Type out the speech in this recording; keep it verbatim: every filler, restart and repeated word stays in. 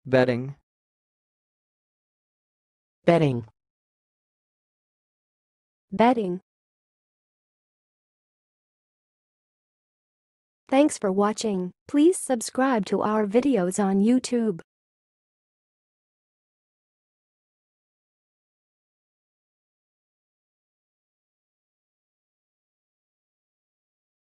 Bedding. bedding, Bedding. Thanks for watching. Please subscribe to our videos on YouTube.